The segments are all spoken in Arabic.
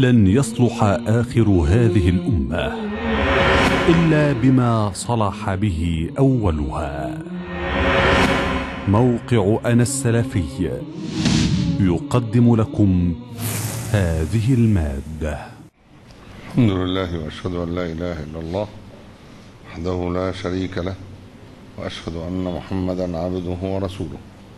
لن يصلح آخر هذه الأمة إلا بما صلح به أولها. موقع أنا السلفي يقدم لكم هذه المادة. الحمد لله وأشهد أن لا إله إلا الله وحده لا شريك له، وأشهد أن محمدا عبده ورسوله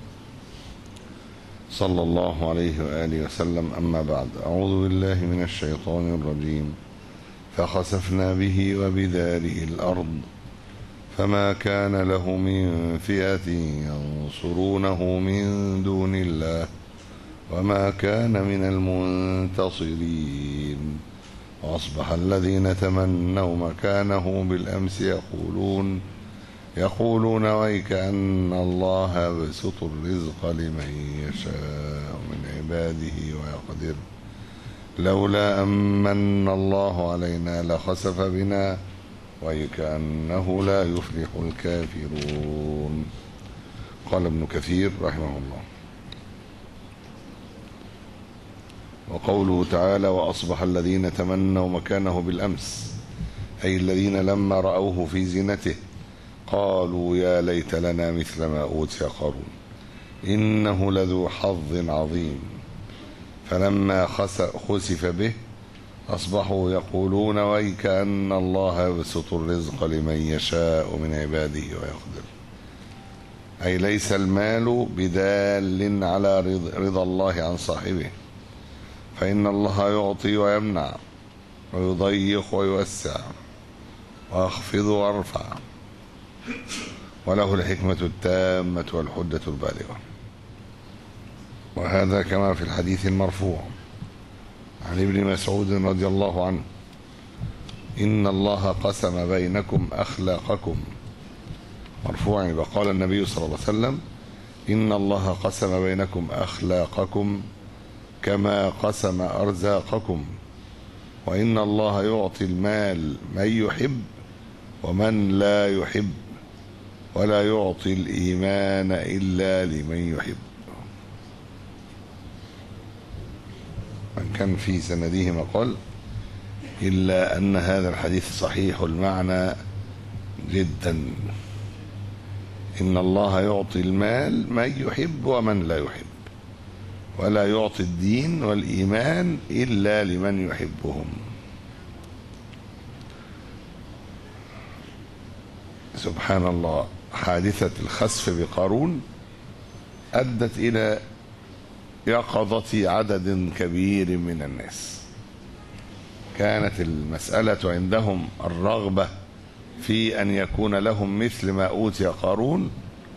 صلى الله عليه وآله وسلم. أما بعد، أعوذ بالله من الشيطان الرجيم. فخسفنا به وبداره الأرض فما كان له من فئة ينصرونه من دون الله وما كان من المنتصرين. وأصبح الذين تمنوا مكانه بالأمس يقولون ويكأن الله يبسط الرزق لمن يشاء من عباده ويقدر لولا أمن الله علينا لخسف بنا ويكأنه لا يفلح الكافرون. قال ابن كثير رحمه الله: وقوله تعالى: وأصبح الذين تمنوا مكانه بالأمس، أي الذين لما رأوه في زينته قالوا يا ليت لنا مثل ما أوتي قارون إنه لذو حظ عظيم. فلما خسف به أصبحوا يقولون ويكأن الله يبسط الرزق لمن يشاء من عباده ويقدر، أي ليس المال بدال على رضا الله عن صاحبه، فإن الله يعطي ويمنع ويضيق ويوسع ويخفض ويرفع، وله الحكمة التامة والحجة البالغة. وهذا كما في الحديث المرفوع عن ابن مسعود رضي الله عنه: إن الله قسم بينكم أخلاقكم. مرفوعا، وقال النبي صلى الله عليه وسلم: إن الله قسم بينكم أخلاقكم كما قسم أرزاقكم، وإن الله يعطي المال من يحب ومن لا يحب، ولا يعطي الإيمان إلا لمن يحب. من كان في سنده مقال، إلا أن هذا الحديث صحيح المعنى جدا. إن الله يعطي المال من يحب ومن لا يحب، ولا يعطي الدين والإيمان إلا لمن يحبهم. سبحان الله، حادثة الخسف بقارون أدت إلى يقظة عدد كبير من الناس. كانت المسألة عندهم الرغبة في أن يكون لهم مثل ما أوتي قارون،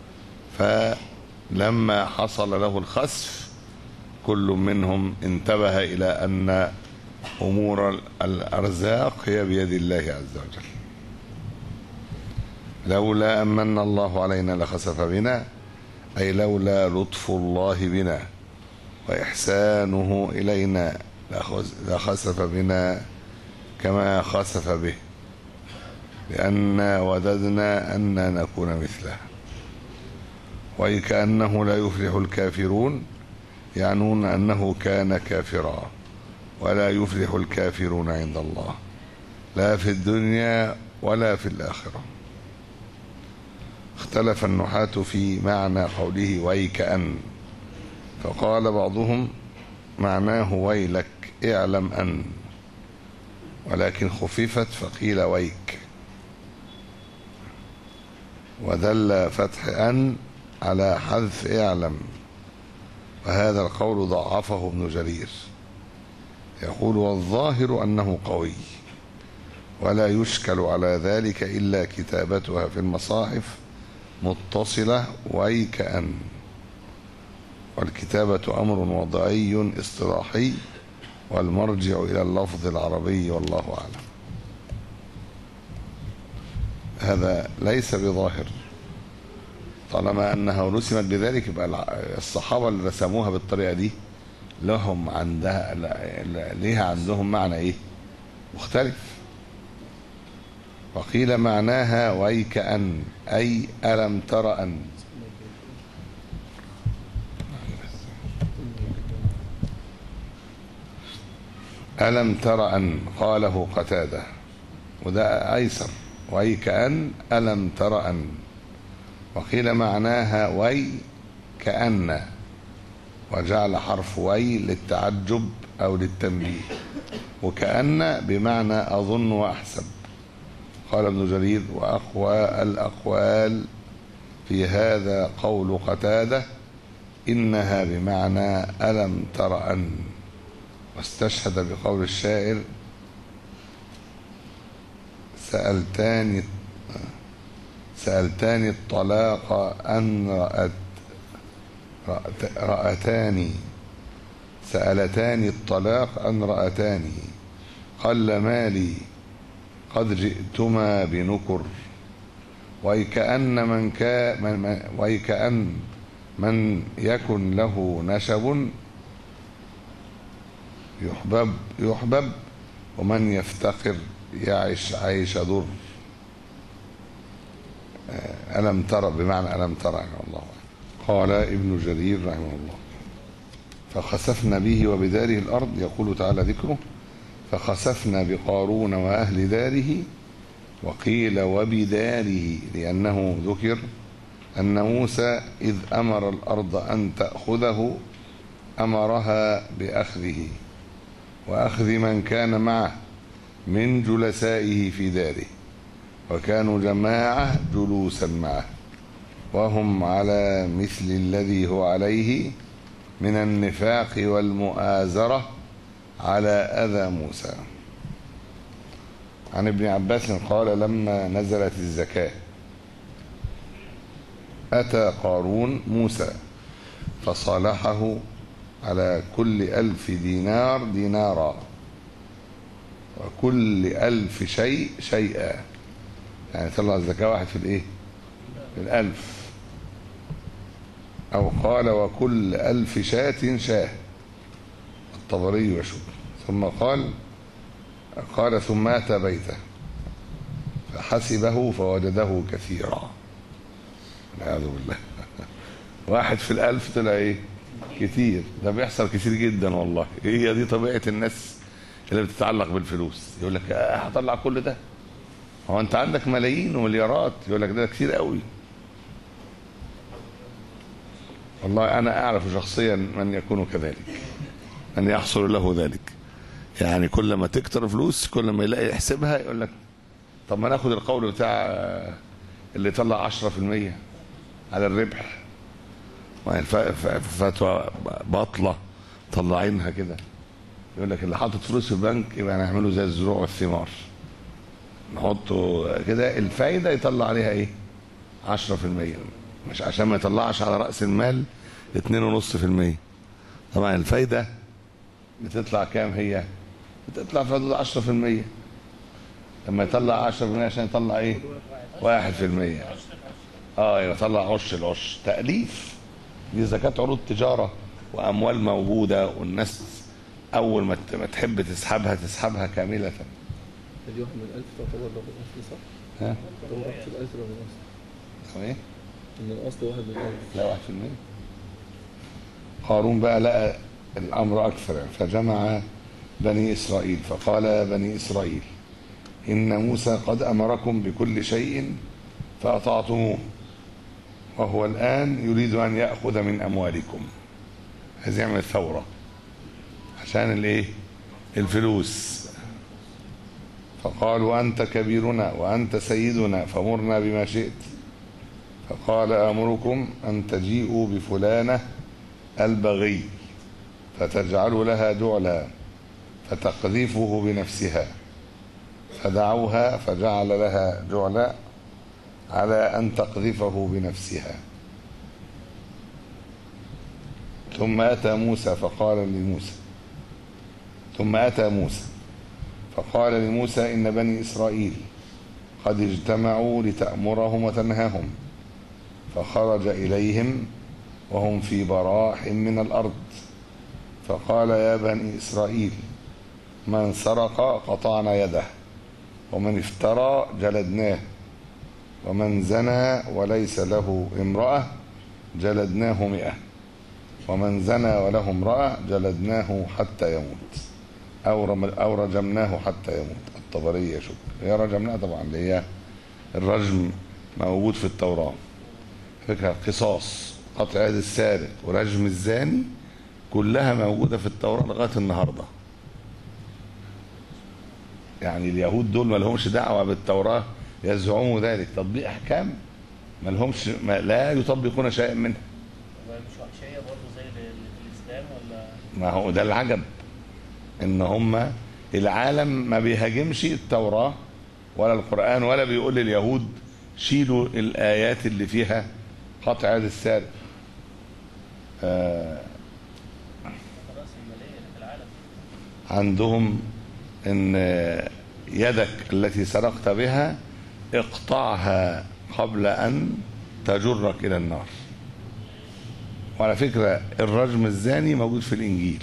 فلما حصل له الخسف كل منهم انتبه إلى أن أمور الأرزاق هي بيد الله عز وجل. لولا أمن الله علينا لخسف بنا، أي لولا لطف الله بنا وإحسانه إلينا لخسف بنا كما خسف به، لأننا وددنا أن نكون مثله. وكأنه لا يفلح الكافرون، يعنون أنه كان كافرا، ولا يفلح الكافرون عند الله لا في الدنيا ولا في الآخرة. اختلف النحاة في معنى قوله ويكأن، فقال بعضهم معناه ويلك اعلم أن، ولكن خففت فقيل ويك، ودل فتح أن على حذف اعلم، وهذا القول ضعفه ابن جرير. يقول: والظاهر أنه قوي، ولا يشكل على ذلك إلا كتابتها في المصاحف متصلة ويكأن، والكتابة أمر وضعي اصطلاحي، والمرجع إلى اللفظ العربي، والله أعلم. هذا ليس بظاهر، طالما أنها رسمت بذلك يبقى الصحابة اللي رسموها بالطريقة دي لهم عندها ليها عندهم معنى إيه مختلف. وقيل معناها ويكأن، أي ألم تر أن. ألم تر أن قاله قتادة، وده أيسر، وي كأن ألم تر أن، وقيل معناها وي كأن، وجعل حرف وي للتعجب أو للتنبيه، وكأن بمعنى أظن وأحسب. قال ابن جرير: وأقوى الأقوال في هذا قول قتادة إنها بمعنى ألم تر أن، واستشهد بقول الشاعر: سألتاني الطلاق أن رأتاني، سألتاني الطلاق أن رأتاني، قل مالي قد جئتما بنكر، ويكأن من يكن له نشب يحبب، ومن يفتقر يعيش عيش ضر. ألم ترى بمعنى ألم ترى يعني الله. قال ابن جرير رحمه الله: فخسفنا به وبداره الأرض. يقول تعالى ذكره: فخسفنا بقارون وأهل داره، وقيل وبداره لأنه ذكر أن موسى إذ أمر الأرض أن تأخذه أمرها بأخذه وأخذ من كان معه من جلسائه في داره، وكانوا جماعة جلوسا معه، وهم على مثل الذي هو عليه من النفاق والمؤازرة على أذى موسى. عن ابن عباس قال: لما نزلت الزكاة أتى قارون موسى فصالحه على كل 1000 دينار دينارا، وكل 1000 شيء شيئا، يعني طلع الزكاة واحد في الايه؟ في 1000. أو قال: وكل 1000 شاة شاه، الطبري وشوف. ثم قال ثم أتى بيته فحسبه فوجده كثيرا، والعياذ بالله. واحد في 1000 طلع ايه؟ كتير. ده بيحصل كتير جدا والله. هي دي طبيعة الناس اللي بتتعلق بالفلوس. يقول لك هطلع كل ده، هو انت عندك ملايين ومليارات. يقول لك ده كتير قوي. والله انا اعرف شخصيا من يكون كذلك، من يحصل له ذلك. يعني كل ما تكتر فلوس كل ما يلاقي يحسبها يقول لك طب ما ناخد القول بتاع اللي يطلع 10% على الربح، فتوى باطله طلعينها كده. يقول لك اللي حاطط فلوس في البنك يبقى نعمله زي الزروع والثمار، نحطه كده الفايده يطلع عليها ايه؟ 10%، مش عشان ما يطلعش على راس المال 2.5%. طبعا الفايده بتطلع كام؟ هي بتطلع في حدود 10%. لما يطلع 10% عشان يطلع ايه؟ 1%. يطلع العش تأليف. دي زكاة عروض تجارة وأموال موجودة، والناس أول ما تحب تسحبها كاملة. دي واحد من 1000 تعتبر له الأصل، صح؟ ها؟ تعتبر واحد في الألف ولا من الأصل؟ ايه؟ من الأصل واحد من 1000. لا 1%. قارون بقى لقى الأمر أكثر فجمع بني إسرائيل فقال: يا بني إسرائيل إن موسى قد أمركم بكل شيء فأطعتموه، وهو الآن يريد أن يأخذ من أموالكم. عايز يعمل ثورة عشان الايه؟ الفلوس. فقالوا: أنت كبيرنا وأنت سيدنا فمرنا بما شئت. فقال: آمركم أن تجيئوا بفلانة البغي فتجعلوا لها جعلا فتقذفه بنفسها. فدعوها فجعل لها جعلا على أن تقذفه بنفسها. ثم أتى موسى فقال لموسى: إن بني إسرائيل قد اجتمعوا لتأمرهم وتنهاهم. فخرج إليهم وهم في براح من الأرض فقال: يا بني إسرائيل من سرق قطعنا يده، ومن افترى جلدناه، ومن زنى وليس له امرأة جلدناه 100، ومن زنى وله امرأة جلدناه حتى يموت. أو رجمناه حتى يموت. الطبري يشك هي رجمناه طبعا، اللي هي الرجم موجود في التوراة. فكرة القصاص، قطع يد السارق ورجم الزاني كلها موجودة في التوراة لغاية النهاردة. يعني اليهود دول ما لهمش دعوة بالتوراة، يزعموا ذلك تطبيق أحكام ما لهمش، لا يطبقون شيئا منها. مش وحشية برضه زي اللي في الإسلام ولا؟ ما هو ده العجب، إن هم العالم ما بيهاجمش التوراة ولا القرآن، ولا بيقول لليهود شيلوا الآيات اللي فيها قطع يد السارق. عندهم ان يدك التي سرقت بها اقطعها قبل ان تجرك الى النار. وعلى فكرة الرجم الزاني موجود في الانجيل.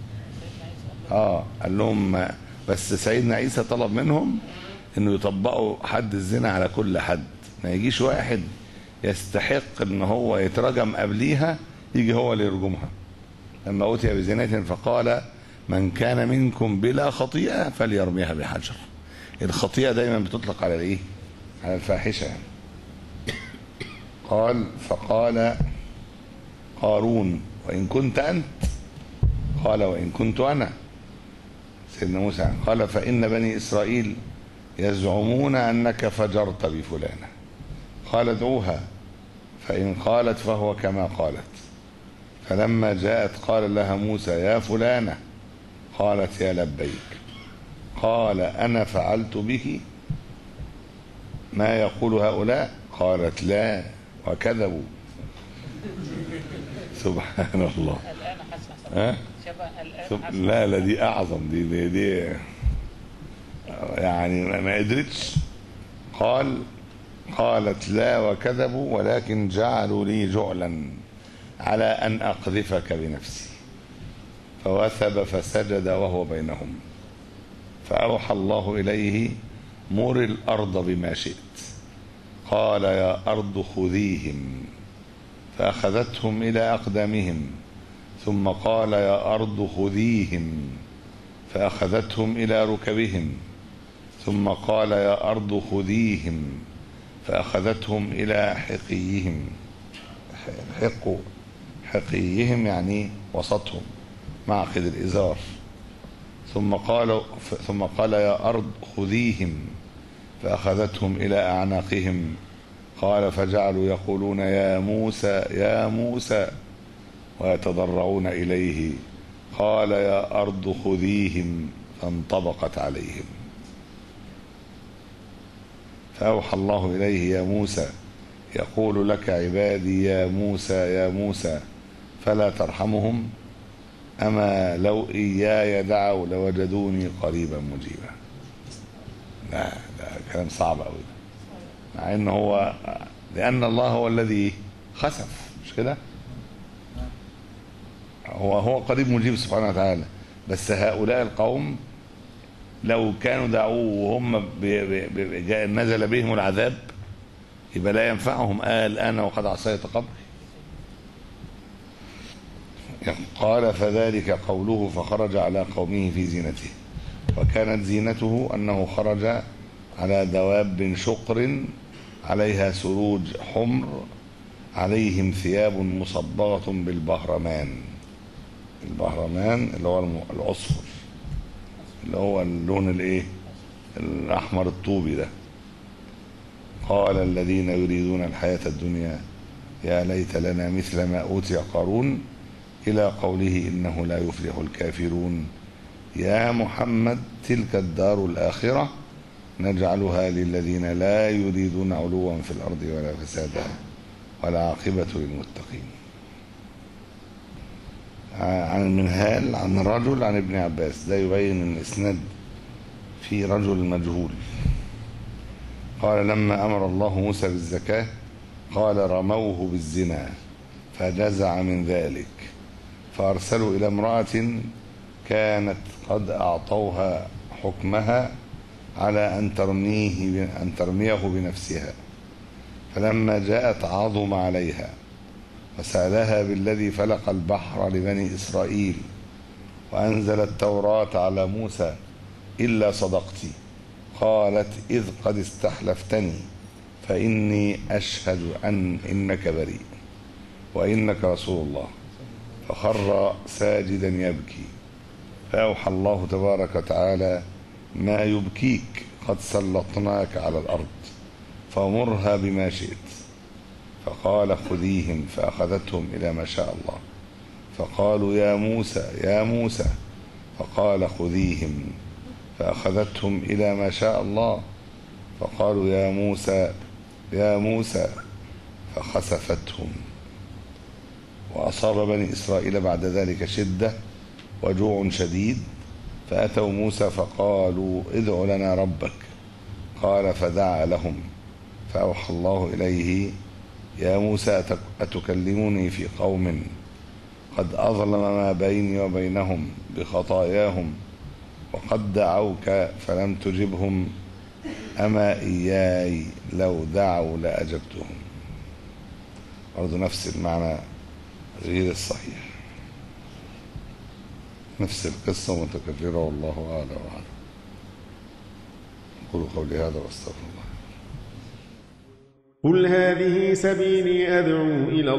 قال لهم، بس سيدنا عيسى طلب منهم انه يطبقوا حد الزنا على كل حد، ما يجيش واحد يستحق ان هو يترجم قبليها يجي هو اللي يرجمها. لما اوتي بزناة فقال من كان منكم بلا خطيئة فليرميها بحجر. الخطيئة دايما بتطلق على الايه؟ على الفاحشة يعني. فقال قارون وإن كنت أنت، قال وإن كنت أنا. سيدنا موسى قال فإن بني إسرائيل يزعمون أنك فجرت بفلانة، قال ادعوها فإن قالت فهو كما قالت. فلما جاءت قال لها موسى يا فلانة، قالت يا لبيك. قال أنا فعلت به ما يقول هؤلاء؟ قالت لا وكذبوا. سبحان الله. الآن حسن شبه الآن. لا دي أعظم، دي يعني ما قدرتش. قالت لا وكذبوا ولكن جعلوا لي جعلا على أن أقذفك بنفسي. فوثب فسجد وهو بينهم. فأوحى الله إليه مر الأرض بما شئت. قال يا أرض خذيهم، فأخذتهم إلى أقدامهم. ثم قال يا أرض خذيهم، فأخذتهم إلى ركبهم. ثم قال يا أرض خذيهم، فأخذتهم إلى حقيهم. حقيهم يعني وسطهم، معقد الإزار. ثم قال يا أرض خذيهم، فأخذتهم إلى أعناقهم. قال فجعلوا يقولون يا موسى يا موسى ويتضرعون إليه. قال يا أرض خذيهم، فانطبقت عليهم. فأوحى الله إليه يا موسى يقول لك عبادي يا موسى يا موسى فلا ترحمهم، أما لو إياي دعوا لوجدوني قريبا مجيبا. لا كلام صعب أوي، مع إنه هو لأن الله هو الذي خسف، مش كده؟ هو قريب مجيب سبحانه وتعالى. بس هؤلاء القوم لو كانوا دعوه وهم نزل بهم العذاب يبقى لا ينفعهم. قال أنا وقد عصيت قبلي. قال فذلك قوله فخرج على قومه في زينته. وكانت زينته أنه خرج على دواب شقر عليها سروج حمر، عليهم ثياب مصبغة بالبهرمان. البهرمان اللي هو العصفر، اللي هو اللون الايه الأحمر الطوبي ده. قال الذين يريدون الحياة الدنيا يا ليت لنا مثل ما أوتي قارون، إلى قوله إنه لا يفلح الكافرون. يا محمد تلك الدار الآخرة نجعلها للذين لا يريدون علوا في الأرض ولا فسادا والعاقبة للمتقين. عن المنهال عن رجل عن ابن عباس، ده يبين ان الاسناد في رجل مجهول. قال لما أمر الله موسى بالزكاة قال رموه بالزنا فجزع من ذلك، فأرسلوا إلى امرأة كانت قد أعطوها حكمها على أن ترميه بنفسها. فلما جاءت عظم عليها وسألها بالذي فلق البحر لبني إسرائيل وأنزل التوراة على موسى إلا صدقت. قالت إذ قد استحلفتني فإني أشهد إنك بريء وإنك رسول الله. فخر ساجدا يبكي، فأوحى الله تبارك وتعالى ما يبكيك قد سلطناك على الأرض فمرها بما شئت. فقال خذيهم، فأخذتهم إلى ما شاء الله. فقالوا يا موسى يا موسى، فقال خذيهم، فأخذتهم إلى ما شاء الله. فقالوا يا موسى يا موسى، فخسفتهم. وأصاب بني إسرائيل بعد ذلك شدة وجوع شديد، فأتوا موسى فقالوا ادع لنا ربك. قال فدعا لهم، فأوحى الله إليه يا موسى أتكلمني في قوم قد أظلم ما بيني وبينهم بخطاياهم وقد دعوك فلم تجبهم، أما إياي لو دعوا لأجبتهم. برضو نفس المعنى غير الصحيح، نفس القصة متكررة، والله أعلى وأعلم. أقول قولي هذا وأستغفر الله. قل هذه سبيلي أدعو إلى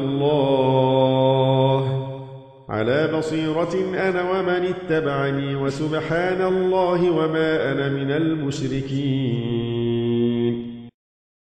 الله على بصيرة أنا ومن اتبعني، وسبحان الله وما أنا من المشركين.